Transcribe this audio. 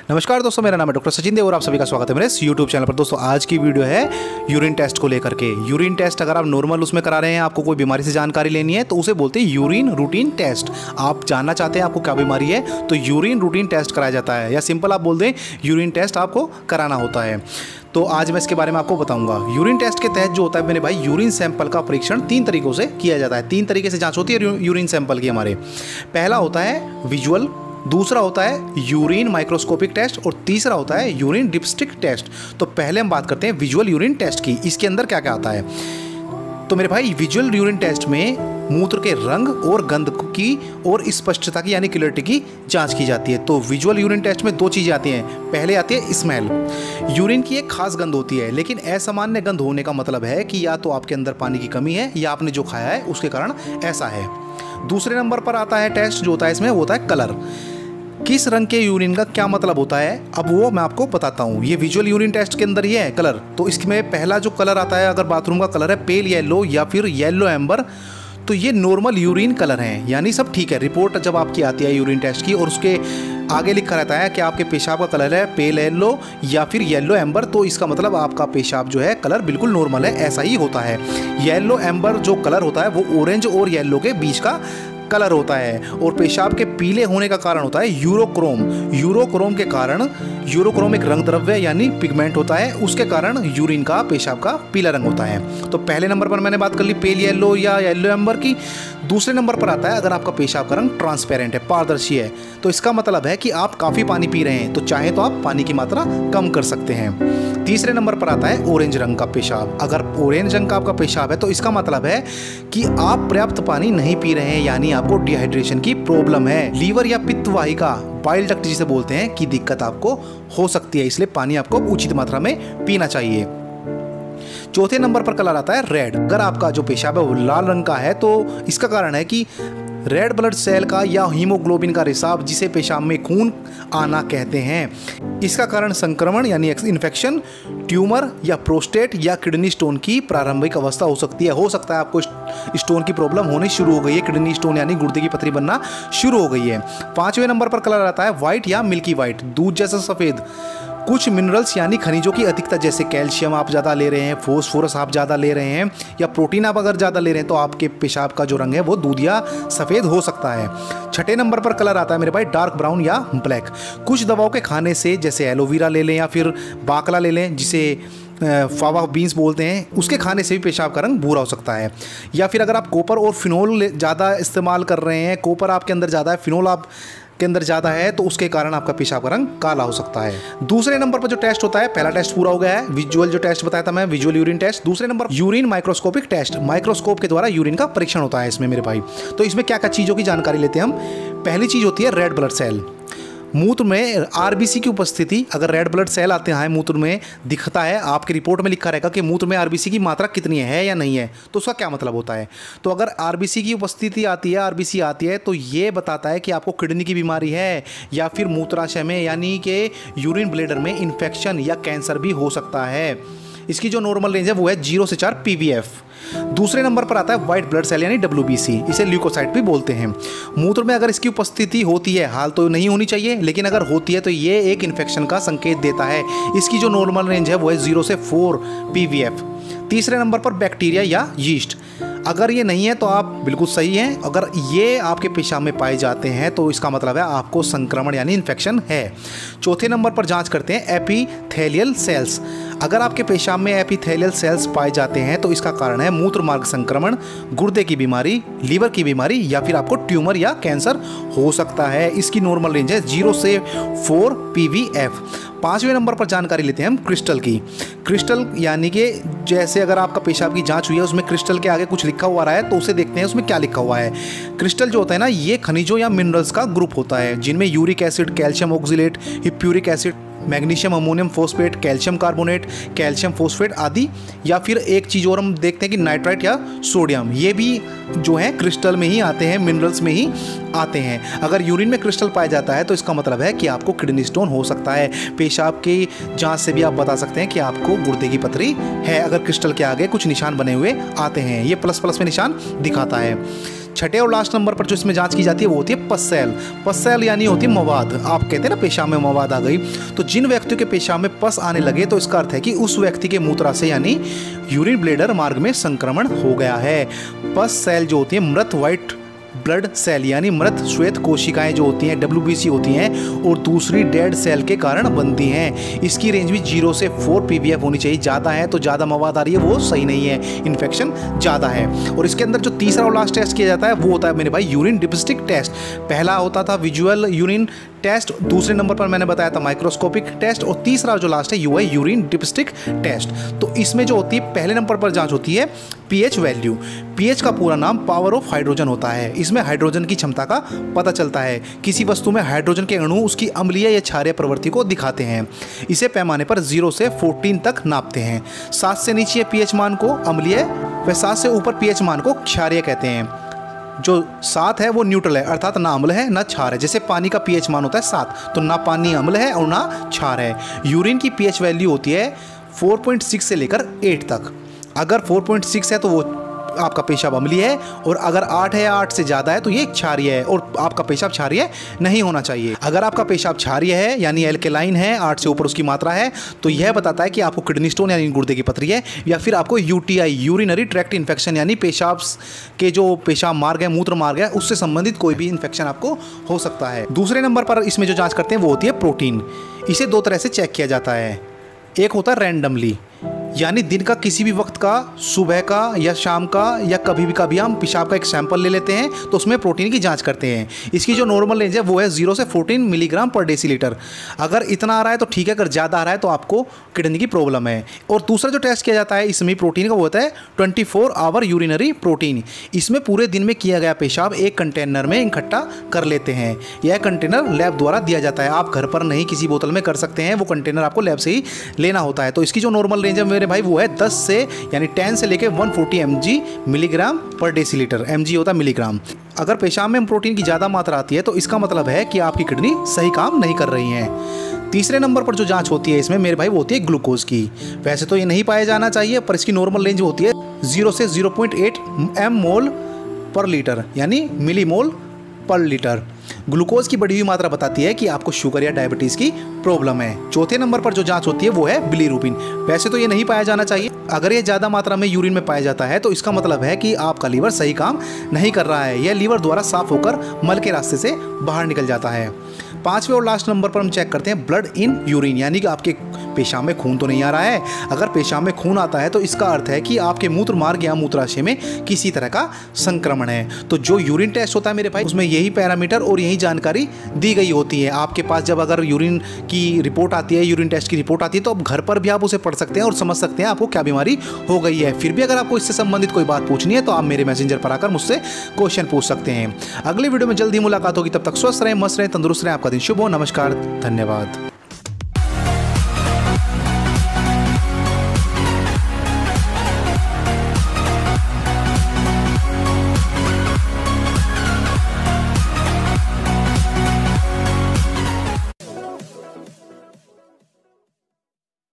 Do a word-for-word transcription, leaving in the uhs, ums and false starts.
नमस्कार दोस्तों, मेरा नाम है डॉक्टर सचिन देव और आप सभी का स्वागत है मेरे इस यूट्यूब चैनल पर। दोस्तों आज की वीडियो है यूरिन टेस्ट को लेकर के। यूरिन टेस्ट अगर आप नॉर्मल उसमें करा रहे हैं, आपको कोई बीमारी से जानकारी लेनी है तो उसे बोलते हैं यूरिन रूटीन टेस्ट। आप जानना चाहते हैं आपको क्या बीमारी है तो यूरिन रूटीन टेस्ट कराया जाता है, या सिंपल आप बोल दें यूरिन टेस्ट आपको कराना होता है। तो आज मैं इसके बारे में आपको बताऊंगा। यूरिन टेस्ट के तहत जो होता है मेरे भाई, यूरिन सैंपल का परीक्षण तीन तरीकों से किया जाता है। तीन तरीके से जांच होती है यूरिन सैंपल की हमारे। पहला होता है विजुअल, दूसरा होता है यूरिन माइक्रोस्कोपिक टेस्ट और तीसरा होता है यूरिन डिपस्टिक टेस्ट। तो पहले हम बात करते हैं विजुअल यूरिन टेस्ट की। इसके अंदर क्या क्या आता है तो मेरे भाई, विजुअल यूरिन टेस्ट में मूत्र के रंग और गंध की और स्पष्टता की यानी क्लियरिटी की जांच की जाती है। तो विजुअल यूरिन टेस्ट में दो चीज़ें आती हैं। पहले आती है स्मेल। यूरिन की एक खास गंध होती है, लेकिन असामान्य गंध होने का मतलब है कि या तो आपके अंदर पानी की कमी है या आपने जो खाया है उसके कारण ऐसा है। दूसरे नंबर पर आता है टेस्ट जो होता है इसमें, वो होता है कलर। किस रंग के यूरिन का क्या मतलब होता है, अब वो मैं आपको बताता हूँ। ये विजुअल यूरिन टेस्ट के अंदर ये है कलर। तो इसमें पहला जो कलर आता है, अगर बाथरूम का कलर है पेल येलो या फिर येलो एम्बर, तो ये नॉर्मल यूरिन कलर है, यानी सब ठीक है। रिपोर्ट जब आपकी आती है यूरिन टेस्ट की और उसके आगे लिखा रहता है कि आपके पेशाब का कलर है पेल येलो या फिर येलो एम्बर, तो इसका मतलब आपका पेशाब जो है कलर बिल्कुल नॉर्मल है, ऐसा ही होता है। येलो एम्बर जो कलर होता है वो ऑरेंज और येलो के बीच का कलर होता है। और पेशाब के पीले होने का कारण होता है यूरोक्रोम। यूरोक्रोम के कारण, यूरोक्रोम एक रंग द्रव्य यानी पिगमेंट होता है, उसके कारण यूरिन का पेशाब का पीला रंग होता है। तो पहले नंबर पर मैंने बात कर ली पेल येलो या येलो एम्बर की। दूसरे नंबर पर आता है अगर आपका पेशाब का रंग ट्रांसपेरेंट है, पारदर्शी है, तो इसका मतलब है कि आप काफ़ी पानी पी रहे हैं, तो चाहे तो आप पानी की मात्रा कम कर सकते हैं। तीसरे नंबर पर आता है ऑरेंज रंग का पेशाब। अगर ऑरेंज रंग का आपका पेशाब है तो इसका मतलब है कि आप पर्याप्त पानी नहीं पी रहे हैं, यानी आपको डिहाइड्रेशन की प्रॉब्लम है। लीवर या पित्त वाहिका, बाइल डक्ट जिसे बोलते हैं, की दिक्कत आपको हो सकती है, इसलिए पानी आपको उचित मात्रा में पीना चाहिए। चौथे नंबर पर कलर आता है रेड। अगर आपका जो पेशाब है वो लाल रंग का है तो इसका कारण है कि रेड ब्लड सेल का या हीमोग्लोबिन का रिसाव, जिसे पेशाब में खून आना कहते हैं। इसका कारण संक्रमण यानी इन्फेक्शन, ट्यूमर या प्रोस्टेट या किडनी स्टोन की प्रारंभिक अवस्था हो सकती है। हो सकता है आपको स्टोन की प्रॉब्लम होनी शुरू हो गई है, किडनी स्टोन यानी गुर्दे की पथरी बनना शुरू हो गई है। पांचवें नंबर पर कलर आता है व्हाइट या मिल्की व्हाइट, दूध जैसा सफ़ेद। कुछ मिनरल्स यानी खनिजों की अधिकता, जैसे कैल्शियम आप ज़्यादा ले रहे हैं, फोस्फोरस आप ज़्यादा ले रहे हैं, या प्रोटीन आप अगर ज़्यादा ले रहे हैं तो आपके पेशाब का जो रंग है वो दूध या सफ़ेद हो सकता है। छठे नंबर पर कलर आता है मेरे भाई डार्क ब्राउन या ब्लैक। कुछ दवाओं के खाने से, जैसे एलोवेरा ले लें या फिर बाकला ले लें जिसे फावा बीन्स बोलते हैं, उसके खाने से भी पेशाब का रंग भूरा हो सकता है। या फिर अगर आप कॉपर और फिनोल ज़्यादा इस्तेमाल कर रहे हैं, कॉपर आपके अंदर ज़्यादा है, फिनोल आप के अंदर ज़्यादा है, तो उसके कारण आपका पेशाब का रंग काला हो सकता है। दूसरे नंबर पर जो टेस्ट होता है, पहला टेस्ट पूरा हो गया है, विजुअल जो टेस्ट बताया था मैं, विजुअल यूरिन टेस्ट। दूसरे number urine microscopic test, microscope के द्वारा यूरिन का परीक्षण होता है इसमें मेरे भाई। तो इसमें क्या क्या चीज़ों की जानकारी लेते हैं हम। पहली चीज़ होती है रेड ब्लड सेल। मूत्र में आरबीसी की उपस्थिति, अगर रेड ब्लड सेल आते हैं मूत्र में, दिखता है आपकी रिपोर्ट में लिखा रहेगा कि मूत्र में आरबीसी की मात्रा कितनी है या नहीं है, तो उसका क्या मतलब होता है। तो अगर आरबीसी की उपस्थिति आती है, आरबीसी आती है, तो ये बताता है कि आपको किडनी की बीमारी है या फिर मूत्राशय में यानी कि यूरिन ब्लैडर में इन्फेक्शन या कैंसर भी हो सकता है। इसकी जो नॉर्मल रेंज है वो है जीरो से चार पीवीएफ। दूसरे नंबर पर आता है व्हाइट ब्लड सेल यानी डब्ल्यूबीसी, इसे ल्यूकोसाइट भी बोलते हैं। मूत्र में अगर इसकी उपस्थिति होती है, हाल तो नहीं होनी चाहिए, लेकिन अगर होती है तो ये एक इन्फेक्शन का संकेत देता है। इसकी जो नॉर्मल रेंज है वो है जीरो से फोर पीवीएफ। तीसरे नंबर पर बैक्टीरिया या यीस्ट, अगर ये नहीं है तो आप बिल्कुल सही हैं। अगर ये आपके पेशाब में पाए जाते हैं तो इसका मतलब है आपको संक्रमण यानी इन्फेक्शन है। चौथे नंबर पर जांच करते हैं एपिथेलियल सेल्स। अगर आपके पेशाब में एपिथेलियल सेल्स पाए जाते हैं तो इसका कारण है मूत्र मार्ग संक्रमण, गुर्दे की बीमारी, लीवर की बीमारी, या फिर आपको ट्यूमर या कैंसर हो सकता है। इसकी नॉर्मल रेंज है जीरो से फोर पीवीएफ। पांचवें नंबर पर जानकारी लेते हैं हम क्रिस्टल की। क्रिस्टल यानी कि जैसे अगर आपका पेशाब की जांच हुई है, उसमें क्रिस्टल के आगे कुछ लिखा हुआ रहा है, तो उसे देखते हैं उसमें क्या लिखा हुआ है। क्रिस्टल जो होता है ना, ये खनिजों या मिनरल्स का ग्रुप होता है, जिनमें uric acid, calcium oxalate, hippuric acid, magnesium ammonium phosphate, calcium carbonate, calcium phosphate आदि, या फिर एक चीज़ और हम देखते हैं कि नाइट्राइट या सोडियम, ये भी जो है क्रिस्टल में ही आते हैं, मिनरल्स में ही आते हैं। अगर यूरिन में क्रिस्टल पाया जाता है तो इसका मतलब है कि आपको किडनी स्टोन हो सकता है। पेशाब की जांच से भी आप बता सकते हैं कि आपको गुर्दे की पथरी है, अगर क्रिस्टल के आगे कुछ निशान बने हुए आते हैं। ये प्लस प्लस में निशान दिखाता है। छठे और लास्ट नंबर पर जो इसमें जांच की जाती है वो होती है पस सेल। पस सेल यानी होती है मवाद। आप कहते हैं ना पेशाब में मवाद आ गई, तो जिन व्यक्तियों के पेशाब में पस आने लगे तो इसका अर्थ है कि उस व्यक्ति के मूत्राशय यानी यूरिन ब्लैडर मार्ग में संक्रमण हो गया है। पस सेल जो होती है मृत व्हाइट ब्लड सेल यानी मृत श्वेत कोशिकाएं जो होती हैं डब्ल्यू बी सी होती हैं और दूसरी डेड सेल के कारण बनती हैं। इसकी रेंज भी जीरो से फोर पी वी एफ होनी चाहिए। ज़्यादा है तो ज़्यादा मवाद आ रही है वो सही नहीं है, इन्फेक्शन ज़्यादा है। और इसके अंदर जो तीसरा और लास्ट टेस्ट किया जाता है वो होता है मेरे भाई यूरिन डिपिस्टिक टेस्ट। पहला होता था विजुअल यूरिन टेस्ट, दूसरे नंबर पर मैंने बताया था माइक्रोस्कोपिक टेस्ट और तीसरा जो लास्ट है यू है यूरिन डिपिस्टिक टेस्ट। तो इसमें जो होती है पहले नंबर पर जांच होती है पीएच वैल्यू। पीएच का पूरा नाम पावर ऑफ हाइड्रोजन होता है। इसमें हाइड्रोजन की क्षमता का पता चलता है। किसी वस्तु में हाइड्रोजन के अणु उसकी अम्लीय या क्षारीय प्रवृत्ति को दिखाते हैं। इसे पैमाने पर जीरो से फोर्टीन तक नापते हैं। सात से नीचे पीएच मान को अम्लीय व सात से ऊपर पीएच मान को क्षारीय कहते हैं। जो सात है वो न्यूट्रल है, अर्थात ना अम्ल है ना क्षार है। जैसे पानी का पीएच मान होता है सात, तो ना पानी अम्ल है और ना क्षार है। यूरिन की पीएच वैल्यू होती है फोर पॉइंट सिक्स से लेकर एट तक। अगर फोर पॉइंट सिक्स है तो वो आपका पेशाब अम्लीय है, और अगर आठ है या आठ से ज़्यादा है तो ये क्षारीय है और आपका पेशाब क्षारीय नहीं होना चाहिए। अगर आपका पेशाब क्षारीय है यानी एल्केलाइन है, आठ से ऊपर उसकी मात्रा है, तो यह बताता है कि आपको किडनी स्टोन यानी गुर्दे की पथरी है, या फिर आपको यूटीआई यूरिनरी ट्रैक्ट इन्फेक्शन यानी पेशाब के जो पेशाब मार्ग है मूत्र मार्ग है उससे संबंधित कोई भी इन्फेक्शन आपको हो सकता है। दूसरे नंबर पर इसमें जो जाँच करते हैं वो होती है प्रोटीन। इसे दो तरह से चेक किया जाता है। एक होता है रैंडमली यानी दिन का किसी भी वक्त का, सुबह का या शाम का या कभी भी कभी हम पेशाब का एक सैंपल ले लेते हैं तो उसमें प्रोटीन की जांच करते हैं। इसकी जो नॉर्मल रेंज है वो है जीरो से फोर्टीन मिलीग्राम पर डेसीलीटर। अगर इतना आ रहा है तो ठीक है, अगर ज़्यादा आ रहा है तो आपको किडनी की प्रॉब्लम है। और दूसरा जो टेस्ट किया जाता है इसमें प्रोटीन का वो होता है twenty four hour urinary protein. इसमें पूरे दिन में किया गया पेशाब एक कंटेनर में इकट्ठा कर लेते हैं। यह कंटेनर लैब द्वारा दिया जाता है। आप घर पर नहीं किसी बोतल में कर सकते हैं, वो कंटेनर आपको लैब से ही लेना होता है। तो इसकी जो नॉर्मल रेंज है मेरे भाई वो है दस से यानी टेन से लेके one forty M G milligram पर डेसीलीटर। एम जी होता है मिलीग्राम। अगर पेशाब में प्रोटीन की ज़्यादा मात्रा आती है तो इसका मतलब है कि आपकी किडनी सही काम नहीं कर रही है। तीसरे नंबर पर जो जांच होती है इसमें मेरे भाई वो होती है ग्लूकोज की। वैसे तो ये नहीं पाया जाना चाहिए, पर इसकी नॉर्मल रेंज होती है जीरो से zero point eight M mole पर लीटर यानी मिली मोल पर लीटर। ग्लूकोज की बढ़ी हुई मात्रा बताती है कि आपको शुगर या डायबिटीज़ की प्रॉब्लम है। चौथे नंबर पर जो जांच होती है वो है बिलीरुबिन। वैसे तो ये नहीं पाया जाना चाहिए, अगर ये ज़्यादा मात्रा में यूरिन में पाया जाता है तो इसका मतलब है कि आपका लीवर सही काम नहीं कर रहा है। यह लीवर द्वारा साफ होकर मल के रास्ते से बाहर निकल जाता है। पांचवें और लास्ट नंबर पर हम चेक करते हैं ब्लड इन यूरिन यानी कि आपके पेशाब में खून तो नहीं आ रहा है। अगर पेशाब में खून आता है तो इसका अर्थ है कि आपके मूत्र मार्ग या मूत्राशय में किसी तरह का संक्रमण है। तो जो यूरिन टेस्ट होता है मेरे भाई उसमें यही पैरामीटर और यही जानकारी दी गई होती है। आपके पास जब अगर यूरिन की रिपोर्ट आती है, यूरिन टेस्ट की रिपोर्ट आती है, तो आप घर पर भी आप उसे पढ़ सकते हैं और समझ सकते हैं आपको क्या बीमारी हो गई है। फिर भी अगर आपको इससे संबंधित कोई बात पूछनी है तो आप मेरे मैसेंजर पर आकर मुझसे क्वेश्चन पूछ सकते हैं। अगले वीडियो में जल्दी मुलाकात होगी, तब तक स्वस्थ रहें, मस्त रहें, तंदुरुस्त रहें। आपका दिन शुभ हो। नमस्कार, धन्यवाद।